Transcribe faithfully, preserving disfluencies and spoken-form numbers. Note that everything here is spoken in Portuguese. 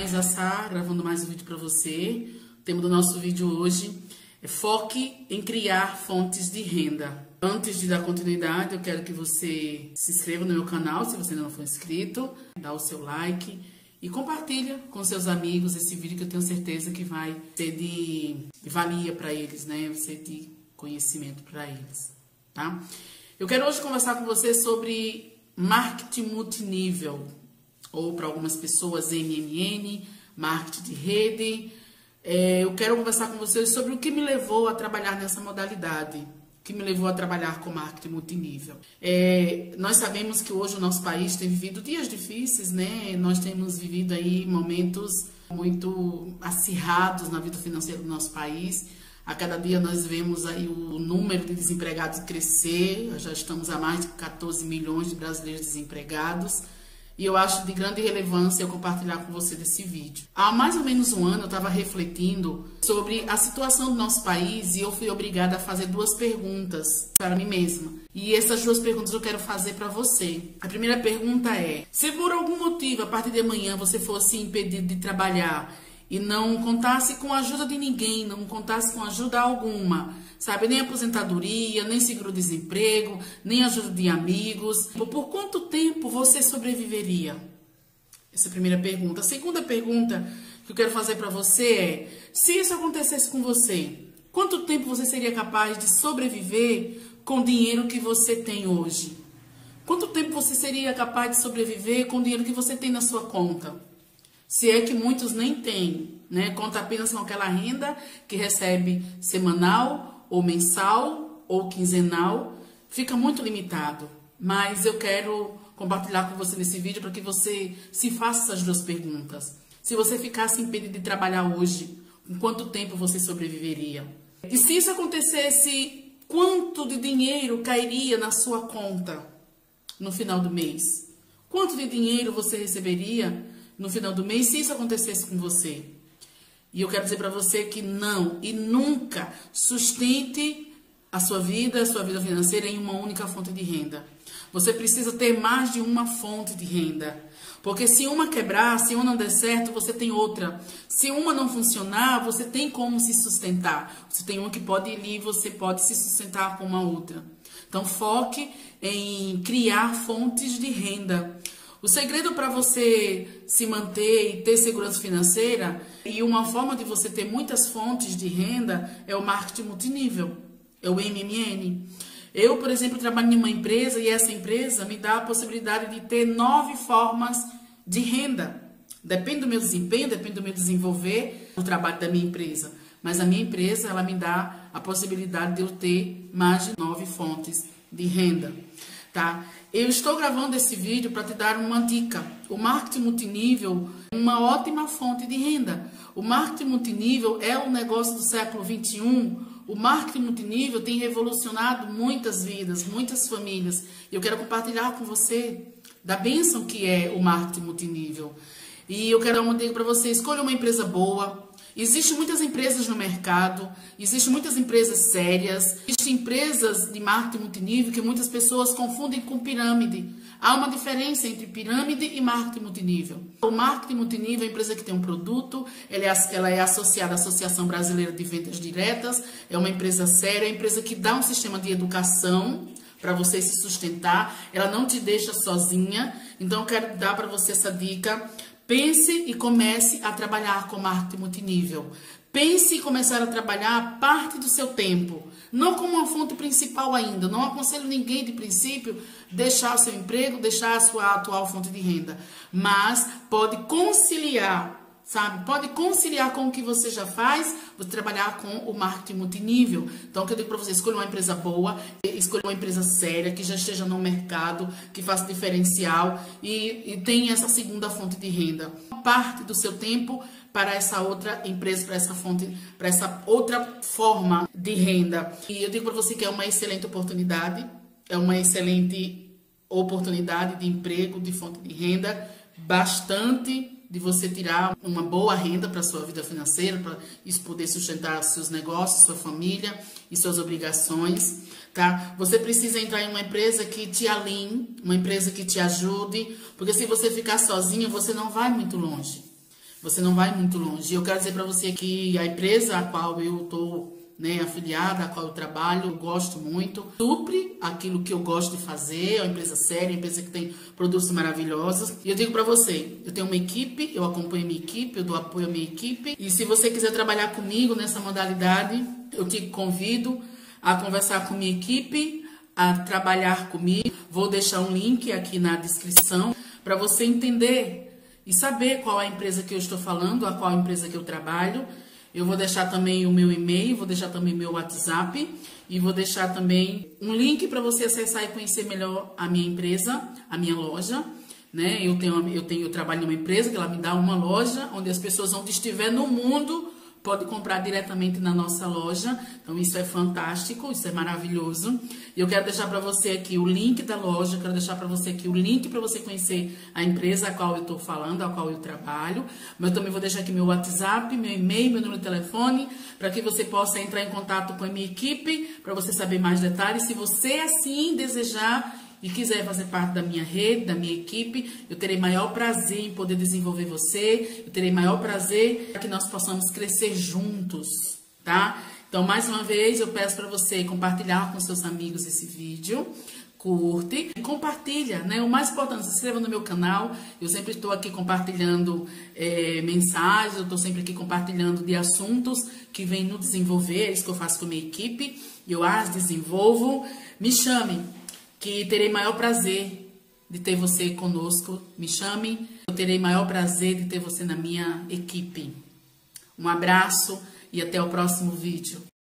Maísa Sá, gravando mais um vídeo para você. O tema do nosso vídeo hoje é foque em criar fontes de renda. Antes de dar continuidade, eu quero que você se inscreva no meu canal, se você ainda não for inscrito, dá o seu like e compartilha com seus amigos esse vídeo que eu tenho certeza que vai ser de, de valia para eles, né? Vai ser de conhecimento para eles, tá? Eu quero hoje conversar com você sobre marketing multinível, ou para algumas pessoas M M N, marketing de rede. É, eu quero conversar com vocês sobre o que me levou a trabalhar nessa modalidade, o que me levou a trabalhar com marketing multinível. É, nós sabemos que hoje o nosso país tem vivido dias difíceis, né? Nós temos vivido aí momentos muito acirrados na vida financeira do nosso país. A cada dia nós vemos aí o número de desempregados crescer, já estamos a mais de quatorze milhões de brasileiros desempregados. E eu acho de grande relevância eu compartilhar com você desse vídeo. Há mais ou menos um ano eu estava refletindo sobre a situação do nosso país e eu fui obrigada a fazer duas perguntas para mim mesma. E essas duas perguntas eu quero fazer para você. A primeira pergunta é: se por algum motivo a partir de amanhã você fosse impedido de trabalhar e não contasse com a ajuda de ninguém, não contasse com ajuda alguma, sabe, nem aposentadoria, nem seguro-desemprego, nem ajuda de amigos, por quanto tempo você sobreviveria? Essa é a primeira pergunta. A segunda pergunta que eu quero fazer para você é: se isso acontecesse com você, quanto tempo você seria capaz de sobreviver com o dinheiro que você tem hoje? Quanto tempo você seria capaz de sobreviver com o dinheiro que você tem na sua conta? Se é que muitos nem têm, né? Conta apenas com aquela renda que recebe semanal, ou mensal, ou quinzenal. Fica muito limitado. Mas eu quero compartilhar com você nesse vídeo para que você se faça essas duas perguntas. Se você ficasse impedido de trabalhar hoje, com quanto tempo você sobreviveria? E se isso acontecesse, quanto de dinheiro cairia na sua conta no final do mês? Quanto de dinheiro você receberia no final do mês, se isso acontecesse com você? E eu quero dizer para você que não e nunca sustente a sua vida, a sua vida financeira em uma única fonte de renda. Você precisa ter mais de uma fonte de renda. Porque se uma quebrar, se uma não der certo, você tem outra. Se uma não funcionar, você tem como se sustentar. Você tem uma que pode ir e você pode se sustentar com uma outra. Então foque em criar fontes de renda. O segredo para você se manter e ter segurança financeira, e uma forma de você ter muitas fontes de renda, é o marketing multinível, é o M M N. Eu, por exemplo, trabalho em uma empresa e essa empresa me dá a possibilidade de ter nove formas de renda. Depende do meu desempenho, depende do meu desenvolver, do trabalho da minha empresa. Mas a minha empresa, ela me dá a possibilidade de eu ter mais de nove fontes de renda. Tá? Eu estou gravando esse vídeo para te dar uma dica. O marketing multinível é uma ótima fonte de renda. O marketing multinível é um negócio do século vinte e um. O marketing multinível tem revolucionado muitas vidas, muitas famílias. E eu quero compartilhar com você da bênção que é o marketing multinível. E eu quero dar uma dica para você: escolha uma empresa boa. Existem muitas empresas no mercado, existem muitas empresas sérias, existem empresas de marketing multinível que muitas pessoas confundem com pirâmide. Há uma diferença entre pirâmide e marketing multinível. O marketing multinível é a empresa que tem um produto, ela é, ela é associada à Associação Brasileira de Vendas Diretas, é uma empresa séria, é uma empresa que dá um sistema de educação para você se sustentar, ela não te deixa sozinha. Então eu quero dar para você essa dica. Pense e comece a trabalhar com marketing multinível. Pense em começar a trabalhar parte do seu tempo, não como uma fonte principal ainda. Não aconselho ninguém de princípio deixar o seu emprego, deixar a sua atual fonte de renda, mas pode conciliar, sabe? Pode conciliar com o que você já faz, você trabalhar com o marketing multinível. Então, o que eu digo para você: escolha uma empresa boa, escolha uma empresa séria, que já esteja no mercado, que faça diferencial e, e tenha essa segunda fonte de renda. Parte do seu tempo para essa outra empresa, para essa fonte, para essa outra forma de renda. E eu digo para você que é uma excelente oportunidade, é uma excelente oportunidade de emprego, de fonte de renda, bastante de você tirar uma boa renda para a sua vida financeira, para isso poder sustentar seus negócios, sua família e suas obrigações, tá? Você precisa entrar em uma empresa que te alinhe, uma empresa que te ajude, porque se você ficar sozinha, você não vai muito longe. Você não vai muito longe. Eu quero dizer para você que a empresa a qual eu estou, né, afiliada, a qual eu trabalho, eu gosto muito, supre aquilo que eu gosto de fazer, é uma empresa séria, uma empresa que tem produtos maravilhosos. E eu digo para você, eu tenho uma equipe, eu acompanho minha equipe, eu dou apoio à minha equipe. E se você quiser trabalhar comigo nessa modalidade, eu te convido a conversar com minha equipe, a trabalhar comigo. Vou deixar um link aqui na descrição para você entender e saber qual é a empresa que eu estou falando, a qual empresa que eu trabalho. Eu vou deixar também o meu e-mail, vou deixar também o meu WhatsApp e vou deixar também um link para você acessar e conhecer melhor a minha empresa, a minha loja, né? Eu tenho, eu tenho, eu trabalho numa empresa que ela me dá uma loja onde as pessoas onde estiver no mundo pode comprar diretamente na nossa loja. Então isso é fantástico, isso é maravilhoso. E eu quero deixar para você aqui o link da loja, eu quero deixar para você aqui o link para você conhecer a empresa a qual eu estou falando, a qual eu trabalho. Mas eu também vou deixar aqui meu WhatsApp, meu e-mail, meu número de telefone, para que você possa entrar em contato com a minha equipe, para você saber mais detalhes. Se você assim desejar e quiser fazer parte da minha rede, da minha equipe, eu terei maior prazer em poder desenvolver você, eu terei maior prazer para que nós possamos crescer juntos, tá? Então, mais uma vez, eu peço para você compartilhar com seus amigos esse vídeo, curte e compartilha, né? O mais importante, se inscreva no meu canal, eu sempre estou aqui compartilhando é, mensagens, eu estou sempre aqui compartilhando de assuntos que vêm no desenvolver, é isso que eu faço com a minha equipe, eu as desenvolvo. Me chame, que terei maior prazer de ter você conosco. Me chame, eu terei maior prazer de ter você na minha equipe. Um abraço e até o próximo vídeo.